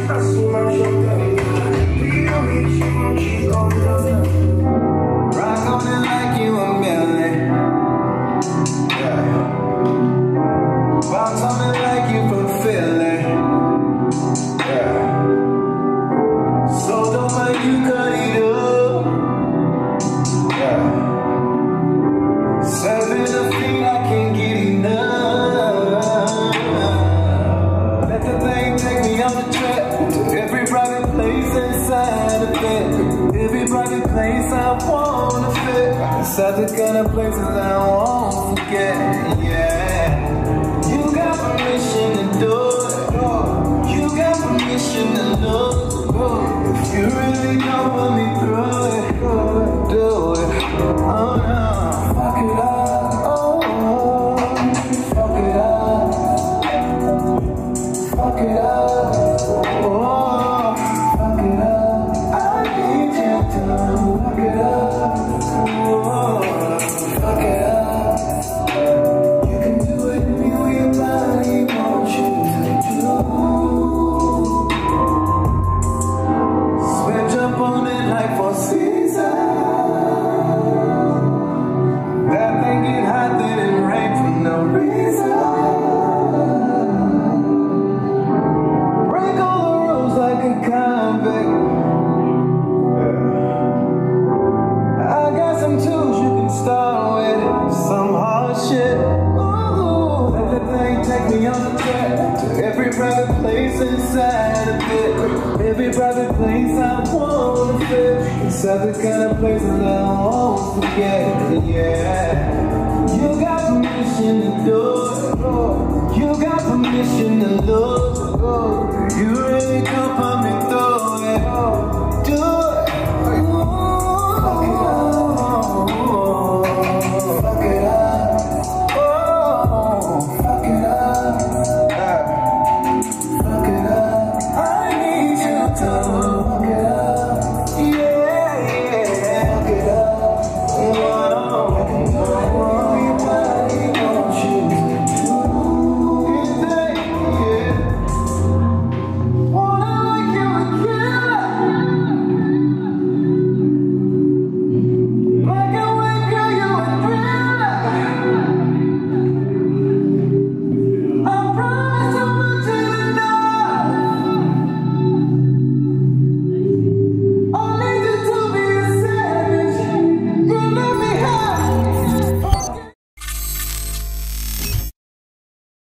Rock on it like you a million. Yeah. Bounce on it like you fulfill it. Yeah. So don't let you cut it up. Yeah. Serving the thing I can't get enough. Let the thing take me on the track to every private place inside of it. Every private place I wanna fit. Inside the kind of places I won't forget. Yeah. You got permission to do it. You got permission to look. If you really don't put me through it, do it. Oh no. Fuck it up. Oh, fuck it up. Fuck it up. Oh, fuck it up. I need you to fuck it up. Oh, fuck it up. You can do it any way your body wants you to do. Switch up on it like 4 seasons. That thing get hot, then it rain for no reason. Break all the rules like a convict. Yeah. I got some tools you can start with. Some hard shit. Ooh, let the thing take me on the track to every private place inside of it. Every private place I wanna fit. Inside the kind of places I won't forget. Yeah. You got permission to do it. You got permission to look. You really come for me.